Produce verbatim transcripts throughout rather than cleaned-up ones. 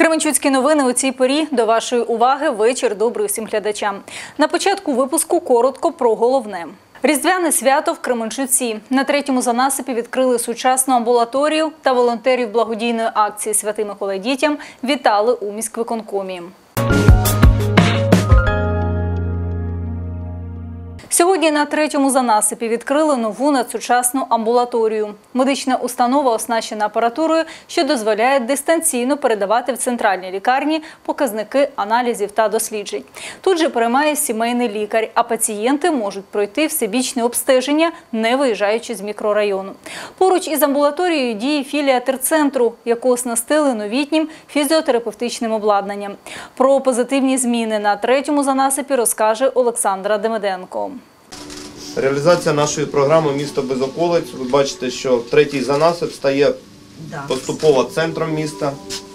Кременчуцькі новини у цій порі. До вашої уваги вечір добрий усім глядачам. На початку випуску коротко про головне. Різдвяне свято в Кременчуці. На третьому занасипі відкрили сучасну амбулаторію та волонтерів благодійної акції «Святий Миколай дітям» вітали у міськвиконкомі. Сьогодні на третьому занасипі відкрили нову надсучасну амбулаторію. Медична установа оснащена апаратурою, що дозволяє дистанційно передавати в центральній лікарні показники аналізів та досліджень. Тут же приймає сімейний лікар, а пацієнти можуть пройти всебічне обстеження, не виїжджаючи з мікрорайону. Поруч із амбулаторією діє філія терцентру, яку оснастили новітнім фізіотерапевтичним обладнанням. Про позитивні зміни на третьому занасипі розкаже Олександра Демиденко. Реалізація нашої програми «Місто без околиць». Ви бачите, що третій занасип стає поступово центром міста.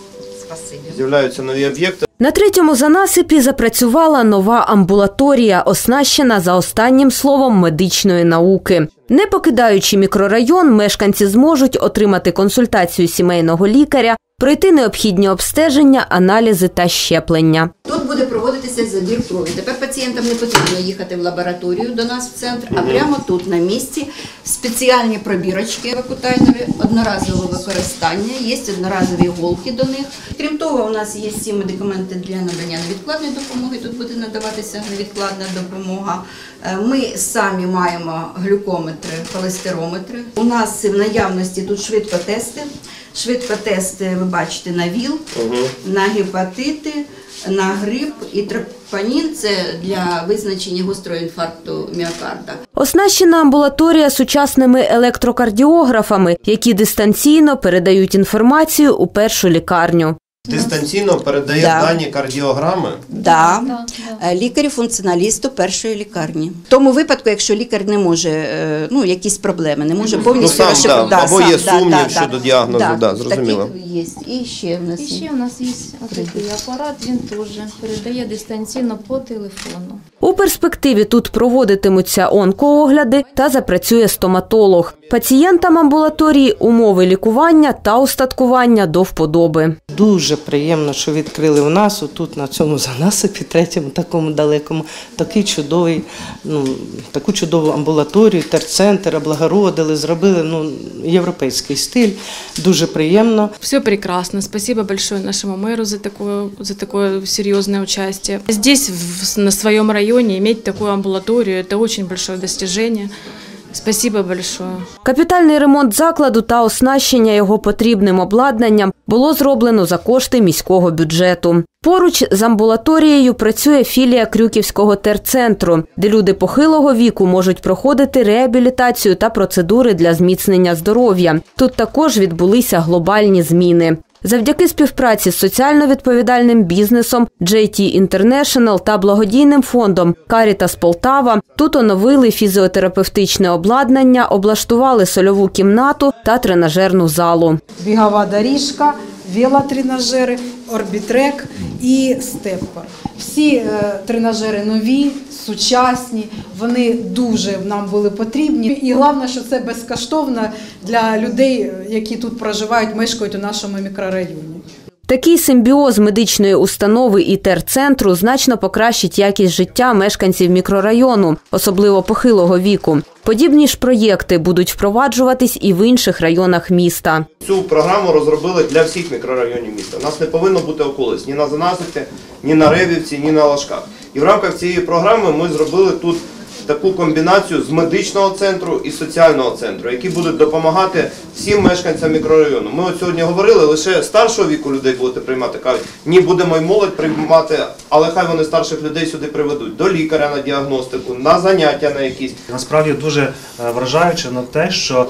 З'являються нові об'єкти. На третьому занасипі запрацювала нова амбулаторія, оснащена за останнім словом медичної науки. Не покидаючи мікрорайон, мешканці зможуть отримати консультацію сімейного лікаря, пройти необхідні обстеження, аналізи та щеплення. Тут буде проводитися забір крові. Тепер пацієнтам не потрібно їхати в лабораторію до нас в центр, а прямо тут на місці спеціальні пробірочки вакутальнові, одноразове використання, є одноразові іголки до них. Крім того, у нас є всі медикаменти для надання невідкладної допомоги, тут буде надаватися невідкладна допомога. Ми самі маємо глюкометри, холестерометри. У нас в наявності тут швидкотести. Швидкотести ви бачите на ВІЛ, угу. на гепатити, на грип і тропонін – це для визначення гострого інфаркту міокарда. Оснащена амбулаторія сучасними електрокардіографами, які дистанційно передають інформацію у першу лікарню. Дистанційно передає да. дані кардіограми? Так, да. да. лікарю-функціоналісту першої лікарні. В тому випадку, якщо лікар не може, ну, якісь проблеми, не може повністю ну, розшифрувати. Да, або сам, є сумнів да, щодо да, діагнозу, да, да, зрозуміло. Таких є. І ще в нас І ще в нас є такий апарат, він теж передає дистанційно по телефону. У перспективі тут проводитимуться онкоогляди та запрацює стоматолог. Пацієнтам амбулаторії умови лікування та устаткування до вподоби. Дуже приємно, що відкрили у нас, тут на цьому занасипі, третьому, такому далекому, такий чудовий, ну, таку чудову амбулаторію, терцентр, облагородили, зробили ну, європейський стиль. Дуже приємно. Все прекрасно. Спасибо большое нашему мэру за такое, за такое серьезное участие. Здесь, в, на своем районе, иметь такую амбулаторию – это очень большое достижение. Спасибо большое. Капітальний ремонт закладу та оснащення його потрібним обладнанням було зроблено за кошти міського бюджету. Поруч з амбулаторією працює філія Крюківського терцентру, де люди похилого віку можуть проходити реабілітацію та процедури для зміцнення здоров'я. Тут також відбулися глобальні зміни. Завдяки співпраці з соціально відповідальним бізнесом джей ті International та благодійним фондом Caritas Полтава тут оновили фізіотерапевтичне обладнання, облаштували сольову кімнату та тренажерну залу. Бігова доріжка, велотренажери, орбітрек і степпер. Всі е, тренажери нові, сучасні, вони дуже нам були потрібні. І головне, що це безкоштовно для людей, які тут проживають, мешкають у нашому мікрорайоні. Такий симбіоз медичної установи і терцентру значно покращить якість життя мешканців мікрорайону, особливо похилого віку. Подібні ж проєкти будуть впроваджуватись і в інших районах міста. Цю програму розробили для всіх мікрорайонів міста. У нас не повинно бути околиць ні на Занасипі, ні на Ревівці, ні на Лашках. І в рамках цієї програми ми зробили тут таку комбінацію з медичного центру і соціального центру, які будуть допомагати всім мешканцям мікрорайону. Ми от сьогодні говорили, лише старшого віку людей будете приймати, кажуть, ні, будемо й молодь приймати, але хай вони старших людей сюди приведуть, до лікаря на діагностику, на заняття на якісь. Насправді дуже вражаюче на те, що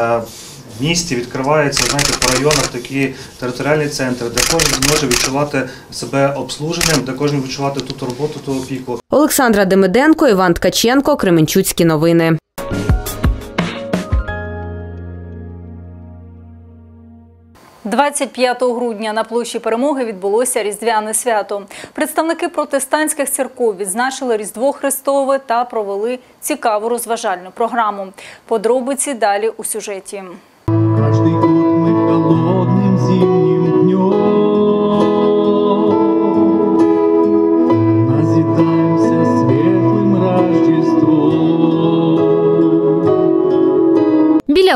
в місті відкриваються, знаєте, по районах такі територіальні центри, де кожен може відчувати себе обслуженим, де кожен відчувати тут роботу, ту опіку. Олександра Демиденко, Іван Ткаченко, Кременчуцькі новини. двадцять п'ятого грудня на площі Перемоги відбулося Різдвяне свято. Представники протестантських церков відзначили Різдво Христове та провели цікаву розважальну програму. Подробиці далі у сюжеті. Каждый год мы холодным зимним днем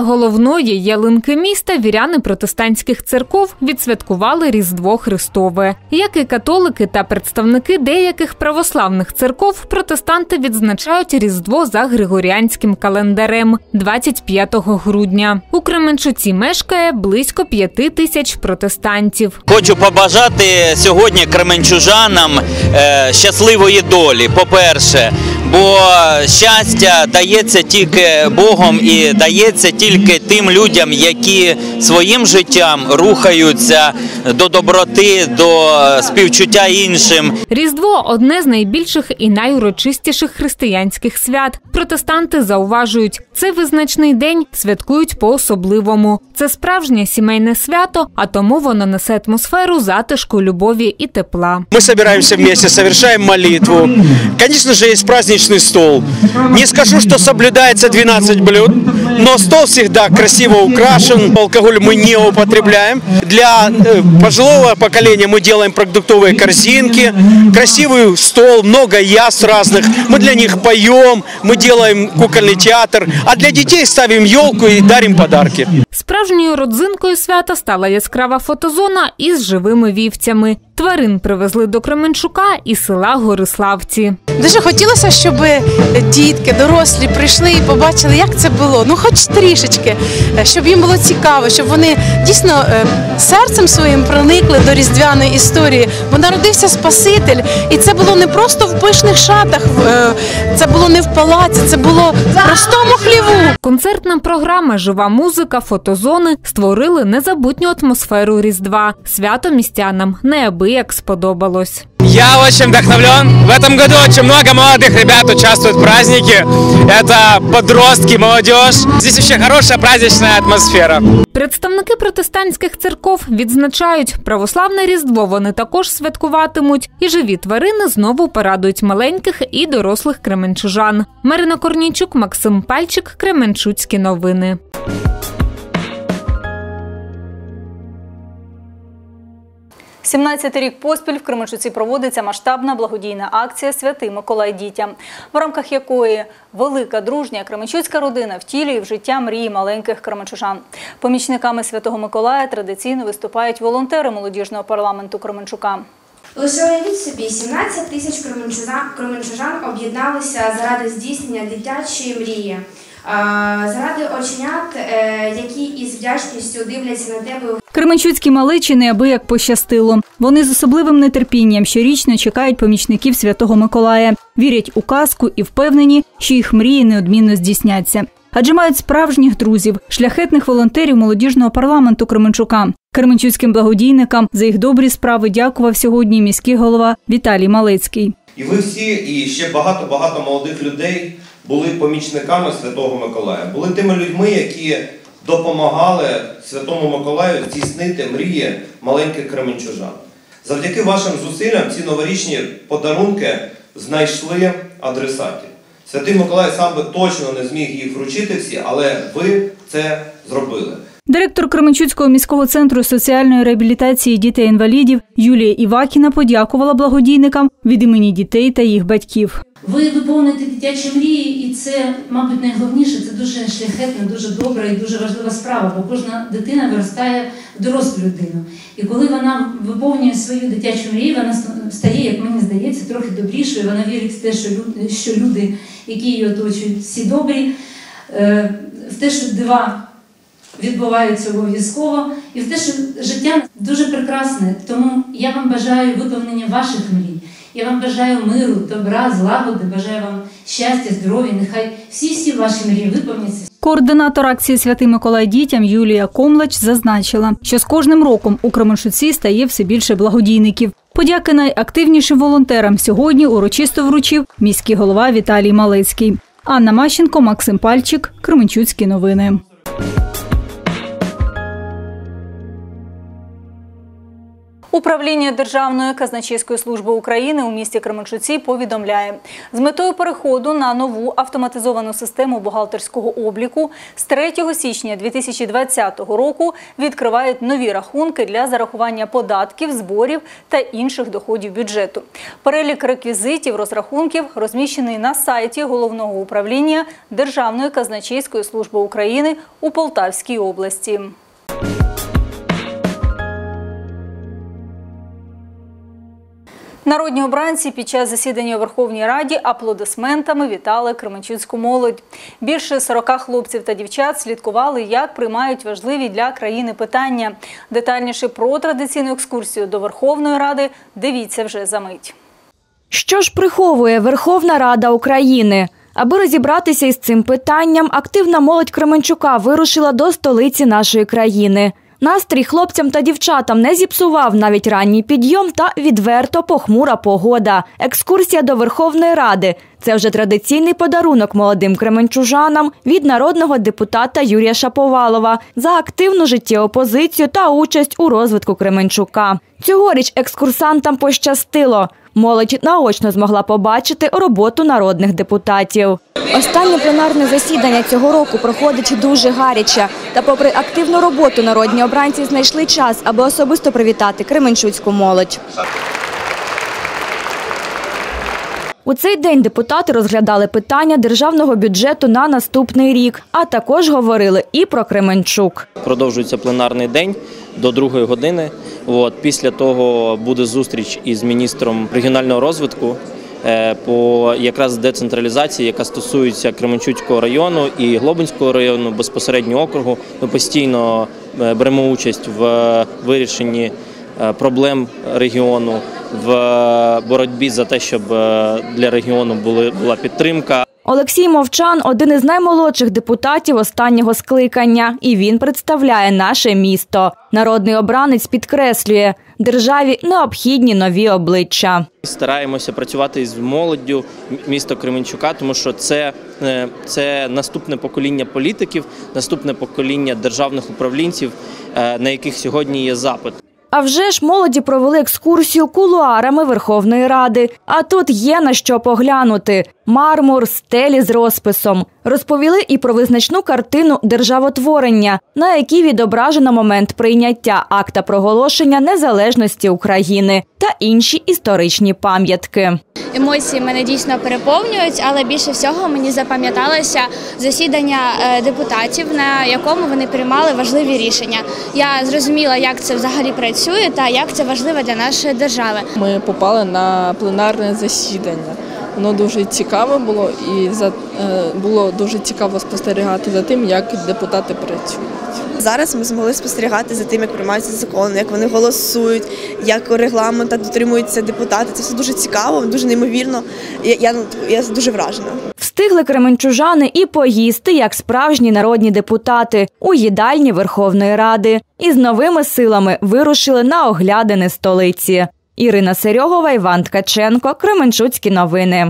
головної ялинки міста віряни протестантських церков відсвяткували Різдво Христове. Як і католики та представники деяких православних церков, протестанти відзначають Різдво за григоріанським календарем – двадцять п'ятого грудня. У Кременчуці мешкає близько п'яти тисяч протестантів. Хочу побажати сьогодні кременчужанам е, щасливої долі, по-перше, бо щастя дається тільки Богом і дається тільки тим людям, які своїм життям рухаються до доброти, до співчуття іншим. Різдво – одне з найбільших і найурочистіших християнських свят. Протестанти зауважують, цей визначний день святкують по-особливому. Це справжнє сімейне свято, а тому воно несе атмосферу затишку, любові і тепла. Мы собираемся вместе, совершаем молитву. Конечно же, есть праздничный стол. Не скажу, что соблюдается двенадцать блюд, но стол всегда красиво украшен. Алкоголь мы не употребляем. Для пожилого поколения мы делаем продуктовые корзинки, красивый стол, много яств разных. Мы для них поем, мы делаем кукольный театр, а для детей ставим елку и дарим подарки. Справжньою родзинкою свята стала яскрава фотозона із живими вівцями. Тварин привезли до Кременчука із села Гориславці. Дуже хотілося, щоб дітки, дорослі прийшли і побачили, як це було. Ну, хоч трішечки, щоб їм було цікаво, щоб вони дійсно серцем своїм проникли до різдвяної історії. Бо народився Спаситель, і це було не просто в пишних шатах, це було не в палаці, це було в простому хліву. Концертна програма, жива музика, фотозони створили незабутню атмосферу Різдва. Свято містянам неабияк сподобалось. Я очень вдохновлен. В этом году очень много молодых ребят участвуют в празднике. Это подростки, молодежь. Здесь вообще хорошая праздничная атмосфера. Представники протестантських церков відзначають, православне Різдво вони також святкуватимуть. І живі тварини знову порадують маленьких і дорослих кременчужан. Марина Корнійчук, Максим Пальчик, Кременчуцькі новини. сімнадцятий рік поспіль в Кременчуці проводиться масштабна благодійна акція «Святий Миколай дітям», в рамках якої велика дружня кременчуцька родина втілює в життя мрії маленьких кременчужан. Помічниками Святого Миколая традиційно виступають волонтери молодіжного парламенту Кременчука. Лише уявіть собі, сімнадцять тисяч кременчужан об'єдналися заради здійснення дитячої мрії. Заради оченят, які із вдячністю дивляться на тебе. Кременчуцькі малечі неабияк пощастило. Вони з особливим нетерпінням щорічно чекають помічників Святого Миколая, вірять у казку і впевнені, що їх мрії неодмінно здійсняться. Адже мають справжніх друзів, шляхетних волонтерів молодіжного парламенту Кременчука. Кременчуцьким благодійникам за їх добрі справи дякував сьогодні міський голова Віталій Малецький. І ви всі, і ще багато-багато молодих людей були помічниками Святого Миколая. Були тими людьми, які допомагали Святому Миколаю здійснити мрії маленьких кременчужан. Завдяки вашим зусиллям ці новорічні подарунки знайшли адресатів. Святий Миколай сам би точно не зміг їх вручити всі, але ви це зробили. Директор Кременчуцького міського центру соціальної реабілітації дітей-інвалідів Юлія Івакіна подякувала благодійникам від імені дітей та їх батьків. Ви виповнюєте дитячі мрії, і це, мабуть, найголовніше, це дуже шляхетна, дуже добра і дуже важлива справа, бо кожна дитина виростає в дорослу людину. І коли вона виповнює свою дитячу мрію, вона стає, як мені здається, трохи добрішою, вона вірить в те, що люди, що люди які її оточують, всі добрі, в те, що дива відбуваються обов'язково, і в те, що життя дуже прекрасне. Тому я вам бажаю виповнення ваших мрій. Я вам бажаю миру, добра, злагоди, бажаю вам щастя, здоров'я. Нехай всі-всі ваші мрії виповняться. Координатор акції «Святий Миколай дітям» Юлія Комлач зазначила, що з кожним роком у Кременчуці стає все більше благодійників. Подяки найактивнішим волонтерам сьогодні урочисто вручив міський голова Віталій Малецький. Анна Мащенко, Максим Пальчик, Кременчуцькі новини. Управління Державної казначейської служби України у місті Кременчуці повідомляє, з метою переходу на нову автоматизовану систему бухгалтерського обліку з третього січня дві тисячі двадцятого року відкривають нові рахунки для зарахування податків, зборів та інших доходів бюджету. Перелік реквізитів розрахунків розміщений на сайті Головного управління Державної казначейської служби України у Полтавській області. Народні обранці під час засідання у Верховній Раді аплодисментами вітали кременчуцьку молодь. Більше сорока хлопців та дівчат слідкували, як приймають важливі для країни питання. Детальніше про традиційну екскурсію до Верховної Ради дивіться вже за мить. Що ж приховує Верховна Рада України? Аби розібратися із цим питанням, активна молодь Кременчука вирушила до столиці нашої країни. Настрій хлопцям та дівчатам не зіпсував навіть ранній підйом та відверто похмура погода. Екскурсія до Верховної Ради – це вже традиційний подарунок молодим кременчужанам від народного депутата Юрія Шаповалова за активну життєву позицію та участь у розвитку Кременчука. Цьогоріч екскурсантам пощастило. Молодь наочно змогла побачити роботу народних депутатів. Останнє пленарне засідання цього року проходить дуже гаряче. Та попри активну роботу народні обранці знайшли час, аби особисто привітати кременчуцьку молодь. У цей день депутати розглядали питання державного бюджету на наступний рік, а також говорили і про Кременчук. Продовжується пленарний день до другої години. От, після того буде зустріч із міністром регіонального розвитку по якраз децентралізації, яка стосується Кременчуцького району і Глобинського району, безпосередньо округу. Ми постійно беремо участь в вирішенні проблем регіону, в боротьбі за те, щоб для регіону була підтримка. Олексій Мовчан – один із наймолодших депутатів останнього скликання, і він представляє наше місто. Народний обранець підкреслює – державі необхідні нові обличчя. Стараємося працювати з молоддю міста Кременчука, тому що це, це наступне покоління політиків, наступне покоління державних управлінців, на яких сьогодні є запит. А вже ж молоді провели екскурсію кулуарами Верховної Ради. А тут є на що поглянути. Мармур, стелі з розписом. Розповіли і про визначну картину державотворення, на якій відображено момент прийняття акта проголошення незалежності України та інші історичні пам'ятки. Емоції мене дійсно переповнюють, але більше всього мені запам'яталося засідання депутатів, на якому вони приймали важливі рішення. Я зрозуміла, як це взагалі працює та як це важливо для нашої держави. Ми попали на пленарне засідання. Воно дуже цікаве було і було дуже цікаво спостерігати за тим, як депутати працюють. Зараз ми змогли спостерігати за тим, як приймаються закони, як вони голосують, як регламенту дотримуються депутати. Це все дуже цікаво, дуже неймовірно. Я, я, я дуже вражена. Встигли кременчужани і поїсти, як справжні народні депутати, у їдальні Верховної Ради. І з новими силами вирушили на оглядини столиці. Ірина Серьогова, Іван Ткаченко, Кременчуцькі новини.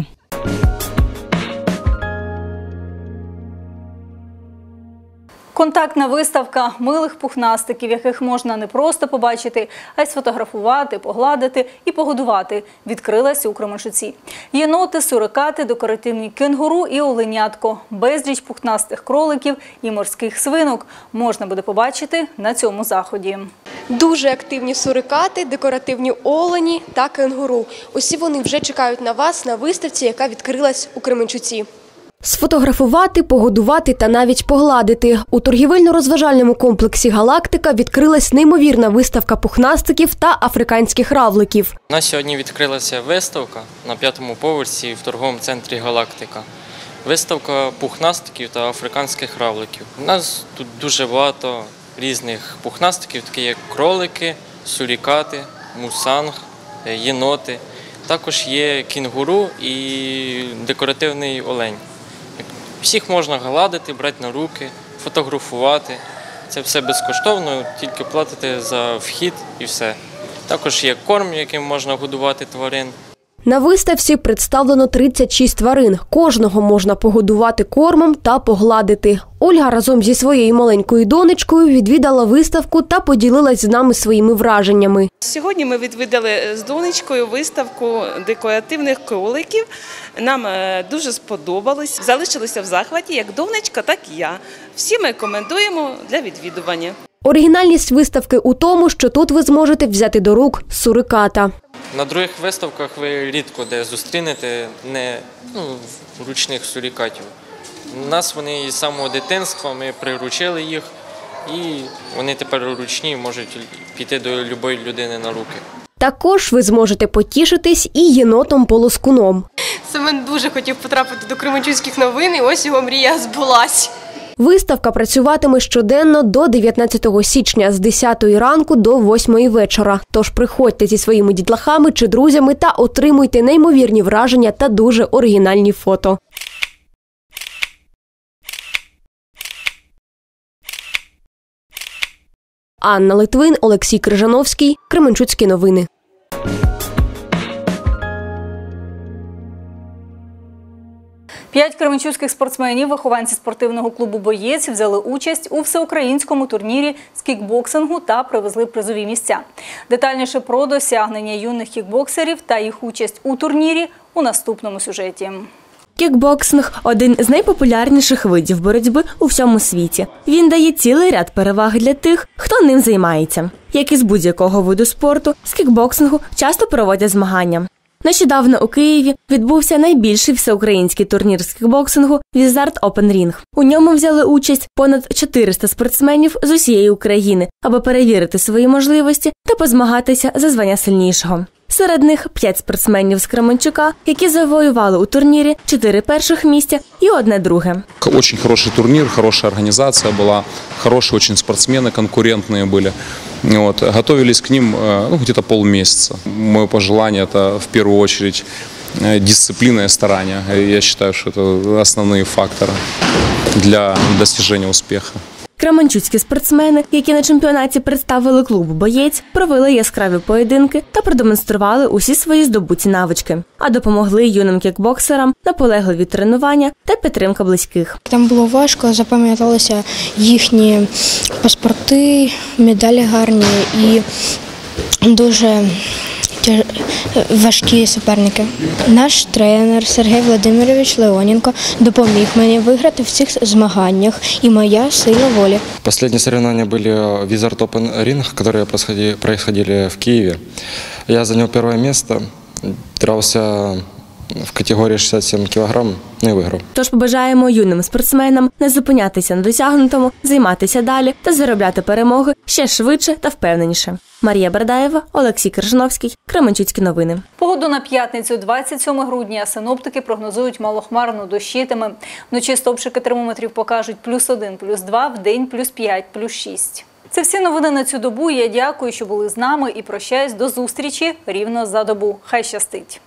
Контактна виставка милих пухнастиків, яких можна не просто побачити, а й сфотографувати, погладити і погодувати, відкрилась у Кременчуці. Єноти, сурикати, декоративні кенгуру і оленятко, безліч пухнастих кроликів і морських свинок можна буде побачити на цьому заході. Дуже активні сурикати, декоративні олені та кенгуру. Усі вони вже чекають на вас на виставці, яка відкрилась у Кременчуці. Сфотографувати, погодувати та навіть погладити. У торгівельно-розважальному комплексі «Галактика» відкрилась неймовірна виставка пухнастиків та африканських равликів. У нас сьогодні відкрилася виставка на п'ятому поверсі в торговому центрі «Галактика». Виставка пухнастиків та африканських равликів. У нас тут дуже багато різних пухнастиків, такі як кролики, сурікати, мусанг, єноти. Також є кінгуру і декоративний олень. Всіх можна гладити, брати на руки, фотографувати. Це все безкоштовно, тільки платите за вхід і все. Також є корм, яким можна годувати тварин. На виставці представлено тридцять шість тварин. Кожного можна погодувати кормом та погладити. Ольга разом зі своєю маленькою донечкою відвідала виставку та поділилась з нами своїми враженнями. Сьогодні ми відвідали з донечкою виставку декоративних кроликів. Нам дуже сподобалось. Залишилися в захваті як донечка, так і я. Всім рекомендуємо для відвідування. Оригінальність виставки у тому, що тут ви зможете взяти до рук суриката. На других виставках ви рідко де зустрінете не ну, ручних сурикатів. У нас вони із самого дитинства, ми приручили їх, і вони тепер ручні, можуть піти до будь-якої людини на руки. Також ви зможете потішитись і єнотом-полоскуном. Семен дуже хотів потрапити до Кременчуцьких новин, і ось його мрія збулась. Виставка працюватиме щоденно до дев'ятнадцятого січня з десятої ранку до восьмої вечора. Тож приходьте зі своїми дітлахами чи друзями та отримуйте неймовірні враження та дуже оригінальні фото. Анна Литвин, Олексій Крижановський, Кременчуцькі новини. П'ять кременчуцьких спортсменів, вихованці спортивного клубу «Боєць», взяли участь у всеукраїнському турнірі з кікбоксингу та привезли призові місця. Детальніше про досягнення юних кікбоксерів та їх участь у турнірі у наступному сюжеті. Кікбоксинг – один з найпопулярніших видів боротьби у всьому світі. Він дає цілий ряд переваг для тих, хто ним займається. Як і з будь-якого виду спорту, з кікбоксингу часто проводять змагання. Нещодавно у Києві відбувся найбільший всеукраїнський турнір з кікбоксингу «Візард Опен Рінг». У ньому взяли участь понад чотириста спортсменів з усієї України, аби перевірити свої можливості та позмагатися за звання сильнішого. Серед них п'ять спортсменів з Кременчука, які завоювали у турнірі чотири перших місця і одне друге. Очень хороший турнир, хорошая организация была, хорошие очень спортсмены, конкурентные были. Вот. Готовились к ним ну, где-то полмесяца. Мое пожелание – это в первую очередь дисциплина и старание. Я считаю, что это основные факторы для достижения успеха. Кременчуцькі спортсмени, які на чемпіонаті представили клуб «Боєць», провели яскраві поєдинки та продемонстрували усі свої здобуті навички. А допомогли юним кікбоксерам наполегливі тренування та підтримка близьких. Там було важко, запам'яталися їхні паспорти, медалі гарні і дуже важкі суперники. Наш тренер Сергій Володимирович Леоненко допоміг мені виграти в цих змаганнях, і моя сила волі. Последние соревнования были в Wizard Open Ring, которые происходили в Киеве. Я занял первое место, дрался в категорії шістдесят сім кілограм, не виграв. Тож побажаємо юним спортсменам не зупинятися на досягнутому, займатися далі та заробляти перемоги ще швидше та впевненіше. Марія Бердаєва, Олексій Крижановський, Кременчуцькі новини. Погоду на п'ятницю, двадцять сьомого грудня, синоптики прогнозують малохмарно, дощитиме. Вночі стовпчики термометрів покажуть плюс один, плюс два, вдень плюс п'ять, плюс шість. Це всі новини на цю добу. Я дякую, що були з нами і прощаюсь до зустрічі рівно за добу. Хай щастить!